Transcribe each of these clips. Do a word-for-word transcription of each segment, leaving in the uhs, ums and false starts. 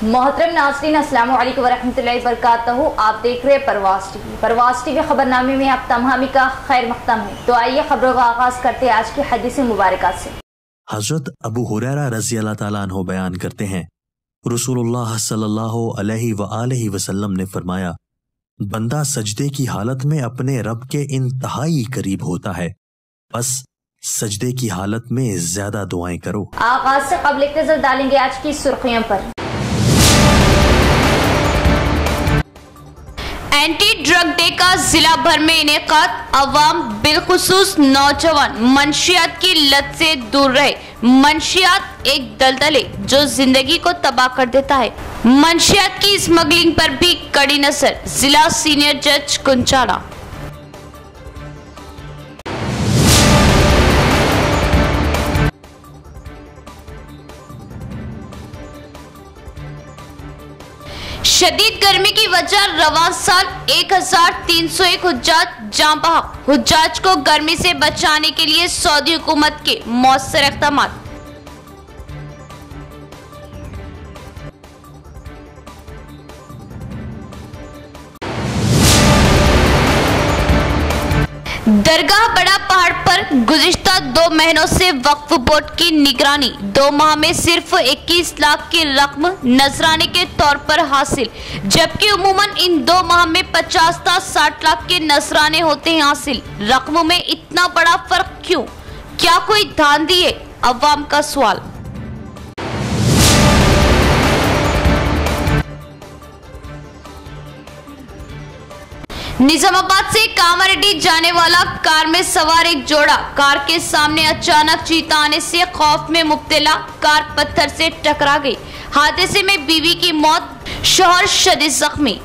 मोहतरम नाज़रीन, अस्सलामु अलैकुम वरहमतुल्लाहि वबरकातुहू। आप देख रहे हैं परवाज़ टीवी। परवाज़ टीवी खबरनामे में आप तमामी का खैर मक़दम है। तो आइए खबरों का आगाज़ करते हैं आज की हदीस मुबारक से। हज़रत अबू हुरैरा रज़ी अल्लाह ताला अन्हु बयान करते हैं, रसूलुल्लाह सल्लल्लाहु अलैहि वआलिहि वसल्लम ने फरमाया, बंदा सजदे की हालत में अपने रब के इंतहाई करीब होता है, बस सजदे की हालत में ज्यादा दुआएं करो। आगाज से कबल एक नजर डालेंगे आज की सुर्खियों पर। एंटी ड्रग डे का जिला भर में इनेकाद, अवाम बिलखुसूस नौजवान मंशियात की लत से दूर रहे। मंशियात एक दलदल है जो जिंदगी को तबाह कर देता है। मंशियात की स्मगलिंग पर भी कड़ी नजर, जिला सीनियर जज कुंचाला। शदीद गर्मी की वजह रवां साल एक हजार तीन सौ एक हुज्जाज जान बहा। हुज्जाज को गर्मी से बचाने के लिए सऊदी हुकूमत के मौसर इक़दामात। दरगाह बड़ा पहाड़ पर गुज़िश्ता दो महीनों से वक्फ बोर्ड की निगरानी। दो माह में सिर्फ इक्कीस लाख की रकम नजराने के तौर पर हासिल, जबकि उमूमन इन दो माह में पचास था साठ लाख के नजराने होते हैं हासिल। रकम में इतना बड़ा फर्क क्यों? क्या कोई धांधली है? अवाम का सवाल। निजामाबाद से कामारेड्डी जाने वाला कार में सवार एक जोड़ा, कार के सामने अचानक चीता आने से खौफ में मुब्तला, कार पत्थर से टकरा गई। हादसे में बीवी की मौत, शौहर शदीद जख्मी।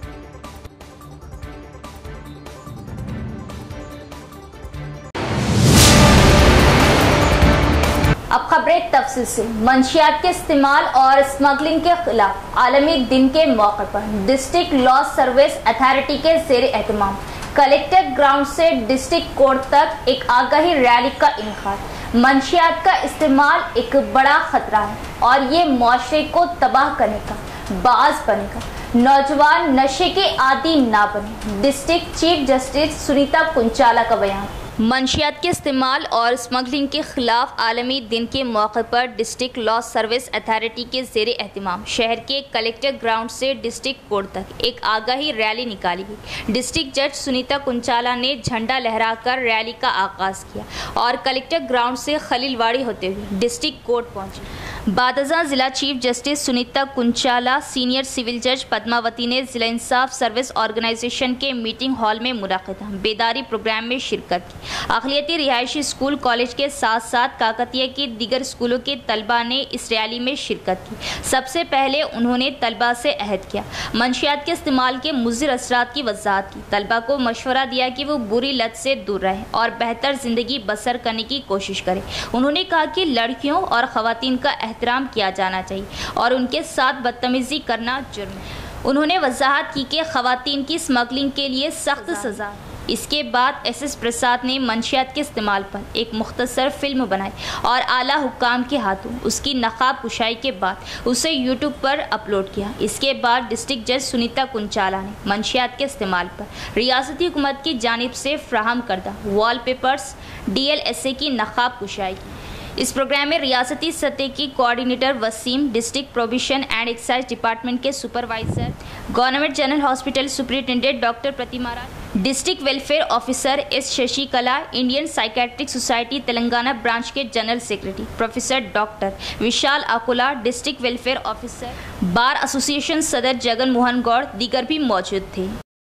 अब खबरें तफसील से। मंशियात के इस्तेमाल और स्मगलिंग के खिलाफ आलमी दिन के मौके पर डिस्ट्रिक्ट लॉ सर्विस अथॉरिटी के ज़ेर एहतमाम कलेक्टर ग्राउंड से डिस्ट्रिक्ट कोर्ट तक एक आगाही रैली का इनेकाद। मंशियात का इस्तेमाल एक बड़ा खतरा है और ये मुआशरे को तबाह करने का बाज़ बनेगा। नौजवान नशे के आदी ना बने। District chief justice Sunita Kunchala का बयान। मंशियात के इस्तेमाल और स्मगलिंग के खिलाफ आलमी दिन के मौके पर डिस्ट्रिक्ट लॉ सर्विस अथॉरिटी के ज़ेर एहतमाम शहर के कलेक्टर ग्राउंड से डिस्ट्रिक्ट कोर्ट तक एक आगाही रैली निकाली गई। डिस्ट्रिक्ट जज सुनीता कुंचाला ने झंडा लहराकर रैली का आगाज़ किया और कलेक्टर ग्राउंड से खलीलवाड़ी होते हुए डिस्ट्रिक्ट कोर्ट पहुंची। बादजा जिला chief justice Sunita Kunchala, senior civil जज पद्मावती ने जिला इंसाफ सर्विस ऑर्गेनाइजेशन के मीटिंग हॉल में मुनाक़िदा बेदारी प्रोग्राम में शिरकत की। अक़लियती रिहायशी स्कूल कॉलेज के साथ साथ काकतिया के दीगर स्कूलों के तलबा ने इस रैली में शिरकत की। सबसे पहले उन्होंने तलबा से अहद किया, मंशियात के इस्तेमाल के मुज़िर असरात की वजाहत की। तलबा को मशवरा दिया कि वो बुरी लत से दूर रहें और बेहतर ज़िंदगी बसर करने की कोशिश करें। उन्होंने कहा कि लड़कियों और ख़वातीन का एहतराम किया जाना चाहिए और उनके साथ बदतमीज़ी करना जुर्म है। उन्होंने वजाहत की कि ख़वातीन की स्मगलिंग के लिए सख्त सज़ा। इसके बाद एस एस प्रसाद ने मंशियात के इस्तेमाल पर एक मुख्तसर फिल्म बनाई और आला हुक्काम के हाथों उसकी नकाब कुशाई के बाद उसे यूट्यूब पर अपलोड किया। इसके बाद डिस्ट्रिक्ट जज सुनीता कुंचाला ने मंशियात के इस्तेमाल पर रियासती हुकूमत की जानिब से फ्राहम करदा wall papers D L S A की नकाब कुशाई की। इस प्रोग्राम में रियासती सतह की coordinator Wasim, district prohibition and excise department के supervisor, government general hospital superintendent doctor Pratima Raj, district welfare officer S Shashi Kala, Indian psychiatric society Telangana branch के general secretary professor doctor Vishal Akula, district welfare officer, bar association सदर जगन मोहन गौड़, दीगर भी मौजूद थे।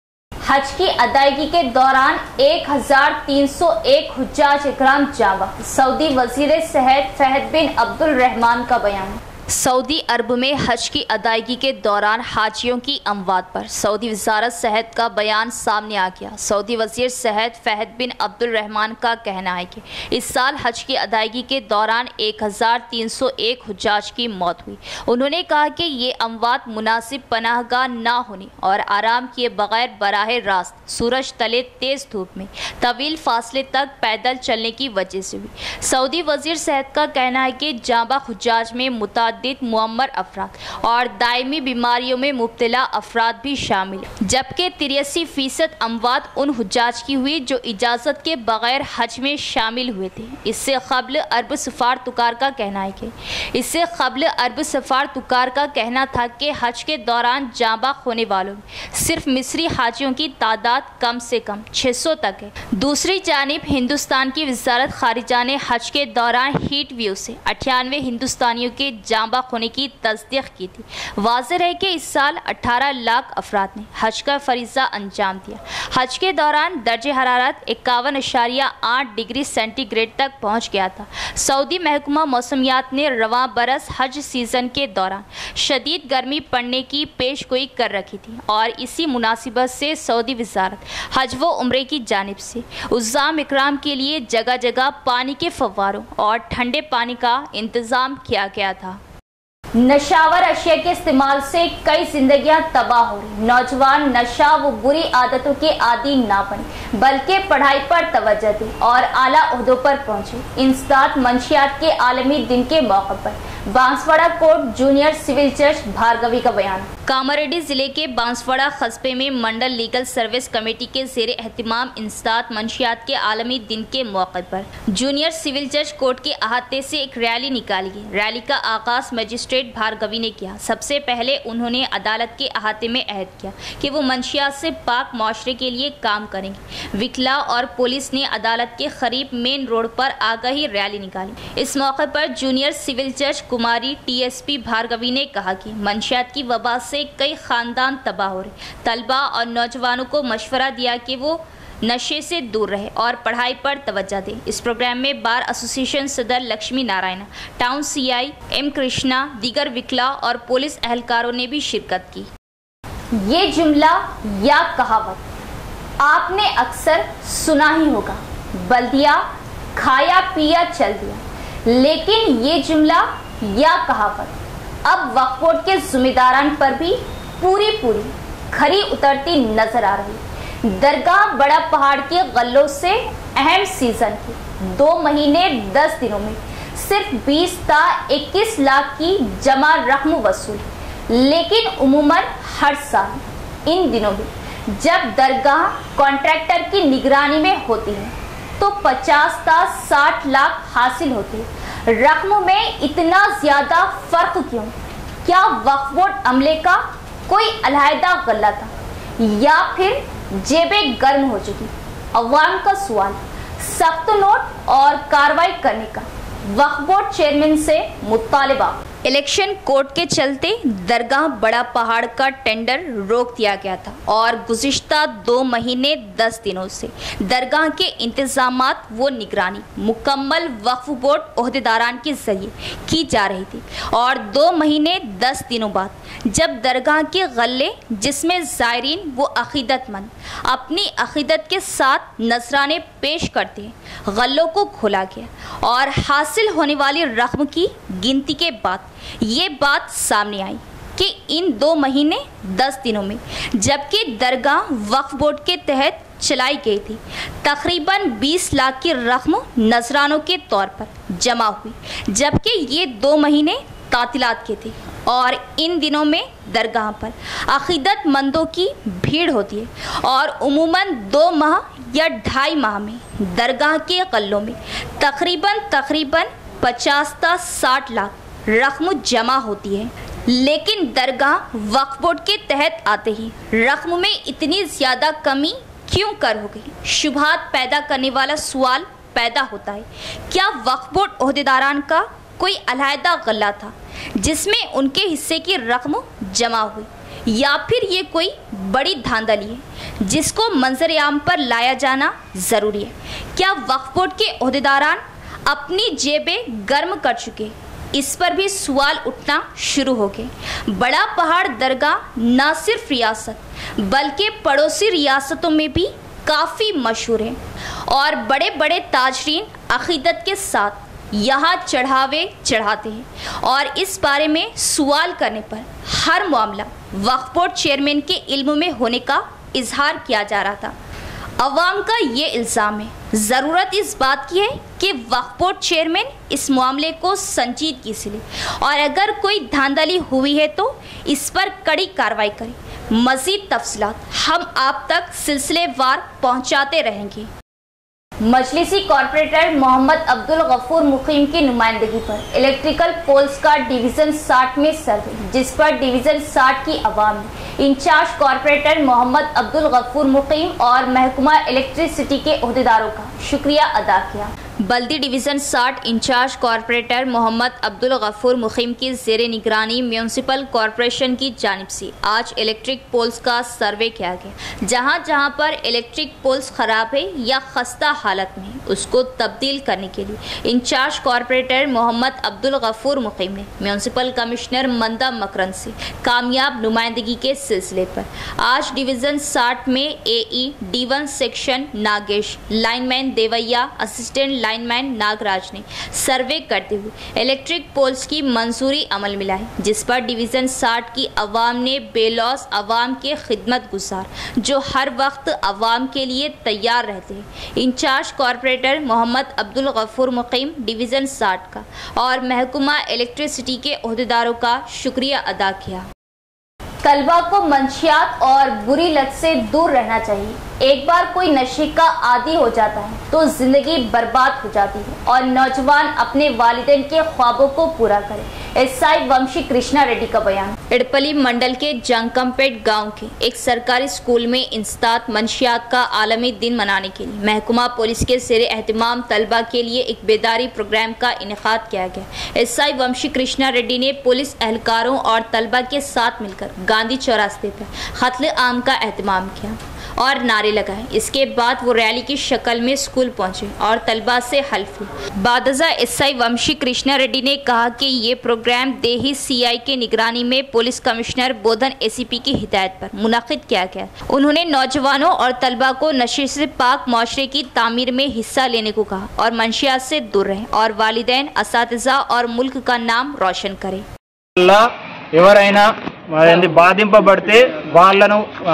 हज की अदायगी के दौरान एक हजार तीन सौ एक हुज्जाज इकराम जावा। सऊदी वजीर सेहत फहद बिन अब्दुल रहमान का बयान। सऊदी अरब में हज की अदायगी के दौरान हाजियों की अमवात पर सऊदी वजारत सेहत का बयान सामने आ गया। सऊदी वजीर सेहत फहद बिन अब्दुल रहमान का कहना है कि इस साल हज की अदायगी के दौरान एक हज़ार तीन सौ एक हुज्जाज की मौत हुई। उन्होंने कहा कि ये अमवात मुनासिब पनाहगाह ना होने और आराम किए बगैर बराह रास्त सूरज तले तेज धूप में तवील फासले तक पैदल चलने की वजह से हुई। सऊदी वजीर सेहत का कहना है कि जाबा हुज्जाज में मुताद मुतअद्दिद मुअम्मर अफराद और दायमी बीमारियों में मुब्तला अफराद भी शामिल, जबकि तिरासी फीसद अमवात उन हुज्जाज की हुई जो इजाज़त के बगैर हज में शामिल हुए थे। इससे क़ब्ल अरब सफ़ार तुकार का कहना है कि इससे क़ब्ल अरब सफ़ार तुकार का कहना था कि हज के दौरान जाँबाग होने वालों में सिर्फ मिस्री हाजियों की तादाद कम से कम छः सौ तक है। दूसरी जानिब हिंदुस्तान की वज़ारत ख़ारिजा ने हज के दौरान हीट व्यू से अट्ठानवे हिंदुस्तानियों के जाँबाग होने की तस्दीक की थी। वाज़ेह है कि इस साल अठारह लाख अफराद ने हज का फरीज़ा अंजाम दिया। हज के दौरान दर्जे हरारत इक्यावन अशारिया आठ डिग्री सेंटीग्रेड तक पहुँच गया था। सऊदी महकमा मौसमियात ने रवां बरस हज सीज़न के दौरान शदीद गर्मी पड़ने की पेशगोई कर रखी थी और इसी मुनासिबत से सऊदी वज़ारत हज व उम्रे की जानिब से उज़्ज़ाम इकराम के लिए जगह जगह पानी के फव्वारों और ठंडे पानी का इंतज़ाम किया गया था। नशावर अशिया के इस्तेमाल से कई जिंदगियां तबाह हो रही। नौजवान नशा व बुरी आदतों के आदी ना बने बल्कि पढ़ाई पर तवज्जो दें और आला ओहदों पर पहुंचे। इंसदाद मंशियात के आलमी दिन के मौके पर बांसवाड़ा कोर्ट जूनियर सिविल जज भार्गवी का बयान। कामारेड्डी जिले के बांसवाड़ा कस्बे में मंडल लीगल सर्विस कमेटी के ज़ेरे एहतिमाम इंसदाद मंशियात के आलमी दिन के मौके पर जूनियर सिविल जज कोर्ट के अहाते से एक रैली निकाली गई। रैली का आगाज मजिस्ट्रेट भार्गवी ने किया। सबसे पहले उन्होंने अदालत के अहाते में अहद किया कि वो मंशियात से पाक माशरे के लिए काम करेंगे। विकला और पुलिस ने अदालत के करीब मेन रोड पर आगाही रैली निकाली। इस मौके पर जूनियर सिविल जज कुमारी टीएसपी भार्गवी ने कहा कि मंशियात की वबा से कई खानदान तबाह हो रहे। तलबा और नौजवानों को मशवरा दिया कि वो नशे से दूर रहे और पढ़ाई पर तवज्जो दें। इस प्रोग्राम में बार एसोसिएशन सदर Lakshmi Narayana, town CI M Krishna, दीगर विकला और पुलिस एहलकारों ने भी शिरकत की। ये जुमला या कहावत आपने अक्सर सुना ही होगा, बल्दिया खाया पिया चल दिया। लेकिन ये जुमला या कहावत अब वक्फ बोर्ड के जिम्मेदारान पर भी पूरी पूरी खरी उतरती नजर आ रही। दरगाह बड़ा पहाड़ के गल्लों से अहम सीजन के दो महीने दस दिनों में सिर्फ बीस ता इक्कीस लाख की जमा रकम वसूल, लेकिन उमूमन हर साल इन दिनों में जब दरगाह कॉन्ट्रैक्टर की निगरानी में होती है तो पचास ता साठ लाख हासिल होती है। रकम में इतना ज्यादा फर्क क्यों? क्या वक्फ बोर्ड अमले का कोई अलहदा गल्ला था या फिर जेबें गर्म हो चुकी? अवाम का सवाल। सख्त नोट और कार्रवाई करने का वक्फ बोर्ड चेयरमैन से मुतालिबा। इलेक्शन कोड के चलते दरगाह बड़ा पहाड़ का टेंडर रोक दिया गया था और गुज़िश्ता दो महीने दस दिनों से दरगाह के इंतजामात व निगरानी मुकम्मल वक्फ बोर्ड ओहदेदारान के जरिए की जा रही थी। और दो महीने दस दिनों बाद जब दरगाह के गल्ले जिसमें ज़ायरीन व अक़ीदतमंद अपनी अक़ीदत के साथ नजराने पेश करते हैं, गल्लों को खोला गया और हासिल होने वाली रकम की गिनती के बाद ये बात सामने आई कि इन दो महीने दस दिनों में जबकि दरगाह वक्फ बोर्ड के तहत चलाई गई थी, तकरीबन बीस लाख की रकम नजरानों के तौर पर जमा हुई, जबकि ये दो महीने तातिलात के थे। और इन दिनों में दरगाह पर अक़ीदतमंदों की भीड़ होती है और उमूमन दो माह या ढाई माह में दरगाह के गल्लों में तकरीबन तकरीबन पचास ता साठ लाख रकम जमा होती है। लेकिन दरगाह वक्फ बोर्ड के तहत आते ही रकम में इतनी ज़्यादा कमी क्यों कर हो गई? शुबहात पैदा करने वाला सवाल पैदा होता है, क्या वक्फ बोर्ड ओहदेदारान का कोई अलहदा गल्ला था जिसमें उनके हिस्से की रकम जमा हुई, या फिर ये कोई बड़ी धांधली है जिसको मंजर आम पर लाया जाना ज़रूरी है? क्या वक्फ बोर्ड के ओहदेदारान अपनी जेबें गर्म कर चुके? इस पर भी सवाल उठना शुरू हो गए। बड़ा पहाड़ दरगाह न सिर्फ रियासत बल्कि पड़ोसी रियासतों में भी काफ़ी मशहूर है और बड़े बड़े ताजरीन अक़ीदत के साथ यहाँ चढ़ावे चढ़ाते हैं। और इस बारे में सवाल करने पर हर मामला वक्फ बोर्ड चेयरमैन के इल्म में होने का इजहार किया जा रहा था। अवाम का ये इल्ज़ाम है। ज़रूरत इस बात की है कि वक्फ बोर्ड चेयरमैन इस मामले को संजीदगी से ले और अगर कोई धांधली हुई है तो इस पर कड़ी कार्रवाई करे। मज़ीद तफसीलात हम आप तक सिलसिलेवार पहुंचाते रहेंगे। मजलिसी कॉर्पोरेटर मोहम्मद अब्दुल गफूर मुकीम की नुमाइंदगी पर इलेक्ट्रिकल पोल्स का डिवीज़न साठ में सर्वे, जिस पर डिवीज़न साठ की अवाम ने इंचार्ज कॉर्पोरेटर मोहम्मद अब्दुल गफूर मुकीम और महकमा इलेक्ट्रिसिटी के ओहदेदारों का शुक्रिया अदा किया। बल्दी डिवीज़न साठ इंचार्ज कॉर्पोरेटर मोहम्मद अब्दुल गफूर मुकीम की ज़ेरे निगरानी म्यूनसिपल कॉरपोरेशन की जानिब से आज इलेक्ट्रिक पोल्स का सर्वे किया गया। जहां जहां पर इलेक्ट्रिक पोल्स ख़राब है या खस्ता हालत में उसको तब्दील करने के लिए इंचार्ज कॉर्पोरेटर मोहम्मद अब्दुल गफूर मुकीम ने म्यूनसिपल कमिश्नर मंदा मकरन से कामयाब नुमाइंदगी के सिलसिले पर आज डिवीज़न साठ में A E D one section Nagesh, lineman Devaiah, assistant lineman Nagaraj ने सर्वे करते हुए इलेक्ट्रिक पोल्स की मंजूरी अमल में लाई, जिस पर डिवीज़न साठ की अवाम ने बेलौस अवाम के खिदमत गुजार जो हर वक्त अवाम के लिए तैयार रहते हैं। Incharge corporator Mohammed Abdul Gafoor Muqeem division साठ का और महकमा इलेक्ट्रिसिटी के ओहदेदारों का शुक्रिया अदा किया। तलबा को मंशियात और बुरी लत से दूर रहना चाहिए। एक बार कोई नशे का आदी हो जाता है तो जिंदगी बर्बाद हो जाती है और नौजवान अपने वालिदैन के ख्वाबों को पूरा करे। एसआई वंशी कृष्णा रेड्डी का बयान। इडपली मंडल के जंकमपेट गांव के एक सरकारी स्कूल में इंसदाद मंशियात का आलमी दिन मनाने के लिए महकमा पुलिस के ज़ेरे एहतमाम तलबा के लिए एक बेदारी प्रोग्राम का इनेकाद किया गया। एसआई वंशी कृष्णा रेड्डी ने पुलिस एहलकारों और तलबा के साथ मिलकर गांधी चौरास्ते पर खत्ल आम का एहतमाम किया और नारे लगाए। इसके बाद वो रैली की शक्ल में स्कूल पहुंचे और तलबा से हल्फ ली। बादजा एसआई वंशी कृष्णा रेड्डी ने कहा कि ये प्रोग्राम देही सीआई के निगरानी में पुलिस कमिश्नर बोधन एसीपी की हिदायत पर मुनाकिद किया गया। उन्होंने नौजवानों और तलबा को नशे से पाक माशरे की तामीर में हिस्सा लेने को कहा और मंशियात से दूर रहें और वालिदैन, असातिज़ा और मुल्क का नाम रोशन करें। ఎవరైనా బాధింపబడితే వాళ్ళను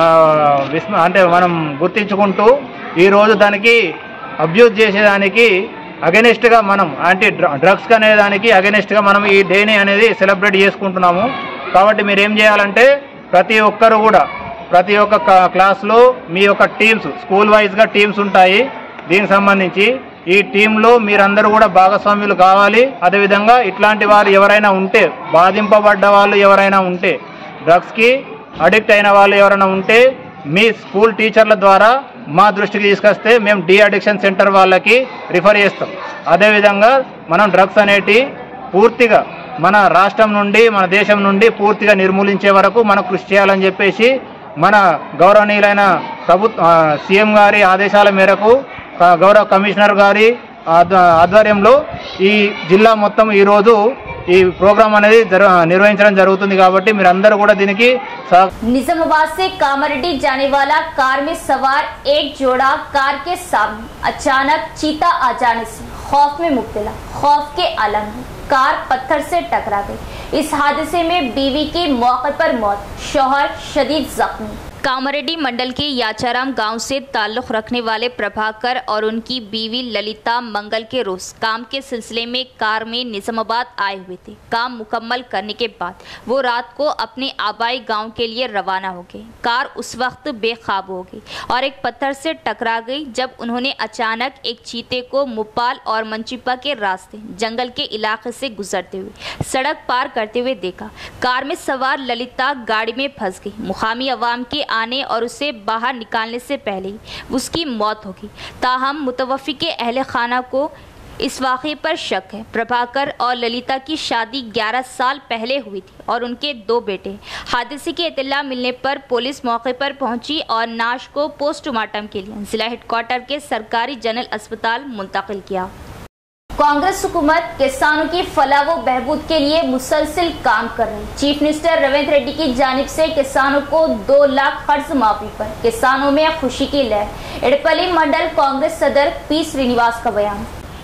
విస్మ అంటే మనం గుర్తించుకుంటూ ఈరోజు దానికి అబ్యూజ్ చేసేదానికి అగెనిస్ట్గా మనం యాంటీ డ్రగ్స్ అనేదానికి అగెనిస్ట్గా మనం ఈ డేని అనేది సెలబ్రేట్ చేసుకుంటున్నాము। కాబట్టి మీరు ఏం చేయాలంటే ప్రతి ఒక్కరు కూడా ప్రతి ఒక్క క్లాస్లో మీ యొక్క టీమ్స్ స్కూల్ వైజ్గా టీమ్స్ ఉంటాయి। దీనికి సంబంధించి ఈ టీంలో మీరందరూ కూడా భాగస్వాములు కావాలి। అదేవిధంగా ఇట్లాంటి వారు ఎవరైనా ఉంటే బాధింపబడ్డ వాళ్ళు ఎవరైనా ఉంటే డ్రగ్స్కి అడిక్ట్ అయిన వాళ్ళు ఎవరైనా ఉంటే మీ స్కూల్ టీచర్ల ద్వారా మా దృష్టికి తీసుకొస్తే మేము డి అడిక్షన్ సెంటర్ వాళ్ళకి రిఫర్ చేస్తాం। అదేవిధంగా మనం డ్రగ్స్ అనేటి పూర్తిగా మన రాష్ట్రం నుండి మన దేశం నుండి పూర్తిగా నిర్మూలించే వరకు మనం కృషి చేయాలని చెప్పేసి మన గౌరవనీయులైన ప్రభుత్వ సీఎం గారి ఆదేశాల మేరకు గౌరవ కమిషనర్ గారి ఆధ్వర్యంలో ఈ జిల్లా మొత్తం ఈరోజు ఈ ప్రోగ్రామ్ అనేది నిర్వహించడం జరుగుతుంది। కాబట్టి మీరందరూ కూడా దీనికి निजामाबाद से कामारेड्डी जाने वाला कार में सवार एक जोड़ा कार के सामने अचानक चीता आ जाने से खौफ में मुब्तला। खौफ के आलम में कार पत्थर से टकरा गई। इस हादसे में बीवी की मौके पर मौत, शौहर शदीद जख्मी। कामारेड्डी मंडल के याचाराम गांव से ताल्लुक़ रखने वाले प्रभाकर और उनकी बीवी ललिता मंगल के रोज काम के सिलसिले में कार में निजामाबाद आए हुए थे। काम मुकम्मल करने के बाद वो रात को अपने आबाई गांव के लिए रवाना हो गए। कार उस वक्त बेकाबू हो गई और एक पत्थर से टकरा गई जब उन्होंने अचानक एक चीते को मुपाल और मंचिपा के रास्ते जंगल के इलाके से गुजरते हुए सड़क पार करते हुए देखा। कार में सवार ललिता गाड़ी में फंस गई। मुकामी अवाम के आने और उसे बाहर निकालने से पहले ही उसकी मौत होगी। ताहम मुतवफ़ी के अहले खाना को इस वाक़े पर शक है। प्रभाकर और ललिता की शादी ग्यारह साल पहले हुई थी और उनके दो बेटे। हादसे की इत्तला मिलने पर पुलिस मौके पर पहुंची और नाश को पोस्टमार्टम के लिए जिला हेडक्वार्टर के सरकारी जनरल अस्पताल मुंतकिल किया। कांग्रेस हुकूमत किसानों की फलाह व बहबूद के लिए मुसलसिल काम कर रही। चीफ मिनिस्टर रेवंत रेड्डी की जानिब से किसानों को दो लाख कर्ज माफी पर किसानों में खुशी की लहर। इडपली मंडल कांग्रेस सदर पी श्रीनिवास का बयान।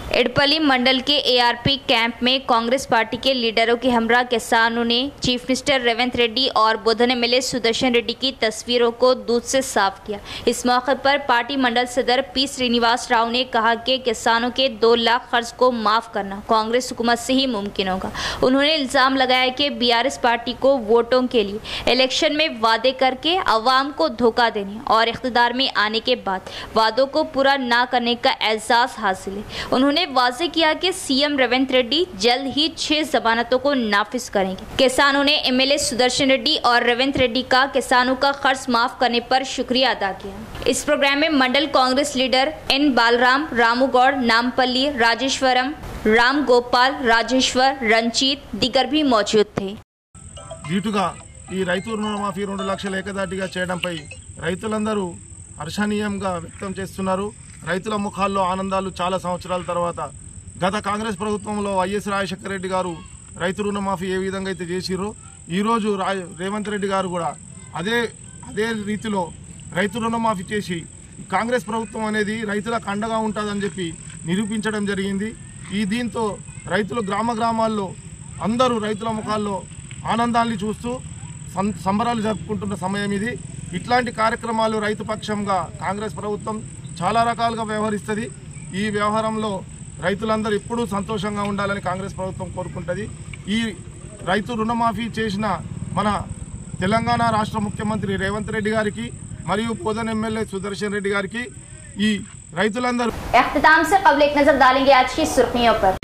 एडपल्ली मंडल के एआरपी कैंप में कांग्रेस पार्टी के लीडरों के हमरा किसानों ने चीफ मिनिस्टर रेवंत रेड्डी और बुधन एमएलए सुदर्शन रेड्डी की तस्वीरों को दूध से साफ किया। इस मौके पर पार्टी मंडल सदर पी श्रीनिवास राव ने कहा कि किसानों के दो लाख कर्ज को माफ करना कांग्रेस हुकूमत से ही मुमकिन होगा। उन्होंने इल्जाम लगाया कि बीआरएस पार्टी को वोटों के लिए इलेक्शन में वादे करके अवाम को धोखा देने और इख्तिदार में आने के बाद वादों को पूरा न करने का एहसास हासिल है। उन्होंने वाज़ेह किया कि सीएम रेवंत रेड्डी जल्द ही छह जमानतों को नाफिज करेंगे। किसानों ने एमएलए सुदर्शन रेड्डी और रेवंत रेड्डी का किसानों का कर्ज माफ करने पर शुक्रिया अदा किया। इस प्रोग्राम में मंडल कांग्रेस लीडर एन बालराम, रामूगौड़, नामपल्ली, राजेश्वरम, राम गोपाल, राजेश्वर, रंजीत दिगर भी मौजूद थे। దీటుగా ఈ రైతు రుణమాఫీ రెండు లక్షల ఏకదాటిగా చేయడంపై రైతులందరూ హర్షణీయంగా వ్యక్తం చేస్తున్నారు। రైతుల ముఖాల్లో ఆనందాలు చాలా సంవత్సరాల తర్వాత గత కాంగ్రెస్ ప్రభుత్వంలో వైఎస్ రాజశేఖర రెడ్డి గారు రైతు రుణమాఫీ ఏ విధంగా అయితే చేసిరో ఈరోజు రేవంత్ రెడ్డి గారు కూడా అదే అదే రీతిలో రైతు రుణమాఫీ చేసి కాంగ్రెస్ ప్రభుత్వం అనేది రైతులకు అండగా ఉంటుందని చెప్పి నిరూపించడం జరిగింది। ఈ దీంతో రైతులు గ్రామ గ్రామాల్లో అందరూ రైతుల ముఖాల్లో ఆనందాన్ని చూస్తూ సంబరాలు జరుపుకుంటున్న సమయం ఇది। ఇట్లాంటి కార్యక్రమాలు రైతు పక్షంగా కాంగ్రెస్ ప్రభుత్వం చాలా రకాలుగా వ్యవహరిస్తుంది। ఈ వ్యవహారంలో రైతులందరూ ఎప్పుడూ సంతోషంగా ఉండాలని కాంగ్రెస్ ప్రభుత్వం కోరుకుంటుంది। ఈ రైతు రుణమాఫీ చేసిన మన తెలంగాణ రాష్ట్ర ముఖ్యమంత్రి రేవంత్ రెడ్డి గారికి మరియు బోధన్ ఎమ్మెల్యే సుదర్శన్ రెడ్డి గారికి ఈ రైతులందరూ इख्तिताम से कबल एक नजर डालेंगे आज की सुर्खियों पर।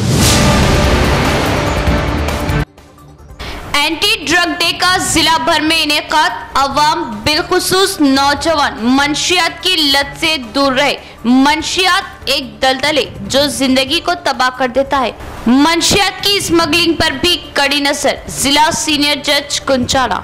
एंटी ड्रग डे का जिला भर में इनेकाद, अवाम बिलखुसूस नौजवान मंशियात की लत से दूर रहे। मंशियात एक दलदल है जो जिंदगी को तबाह कर देता है। मंशियात की स्मगलिंग पर भी कड़ी नजर, जिला सीनियर जज कुंचाला।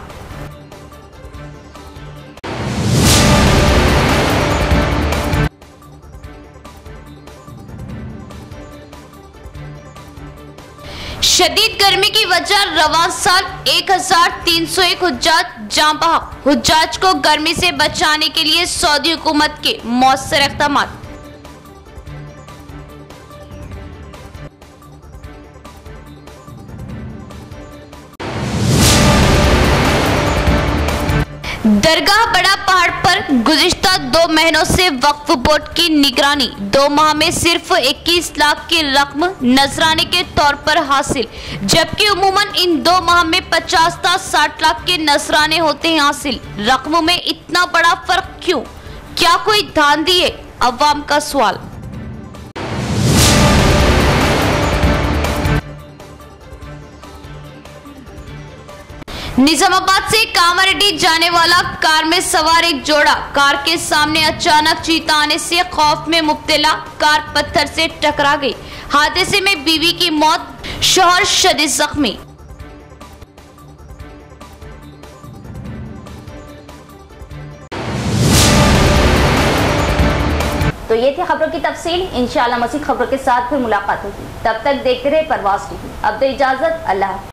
शदीद गर्मी की वजह रवां साल एक हजार तीन सौ एक हुज्जाज जान बहा। हुज्जाज को गर्मी से बचाने के लिए सऊदी हुकूमत के मौसर इक़दाम। दरगाह बड़ा पहाड़ पर गुज़िश्ता दो महीनों से वक्फ बोर्ड की निगरानी। दो माह में सिर्फ इक्कीस लाख की रकम नजराने के तौर पर हासिल, जबकि उमूमन इन दो माह में पचास था साठ लाख के नजराने होते हैं हासिल। रकम में इतना बड़ा फर्क क्यों? क्या कोई धांधली है? अवाम का सवाल। निजामाबाद से कामारेड्डी जाने वाला कार में सवार एक जोड़ा कार के सामने अचानक चीता आने से खौफ में मुब्तला, कार पत्थर से टकरा गई। हादसे में बीवी की मौत, शौहर शदीद जख्मी। तो ये थी खबरों की तफसील। इंशाअल्लाह मज़ीद खबरों के साथ फिर मुलाकात होगी। तब तक देखते रहे परवाज़ टीवी। अब तो इजाजत, अल्लाह।